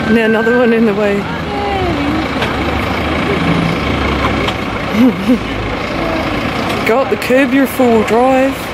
Now another one in the way. Go up the curb, you're 4-wheel drive.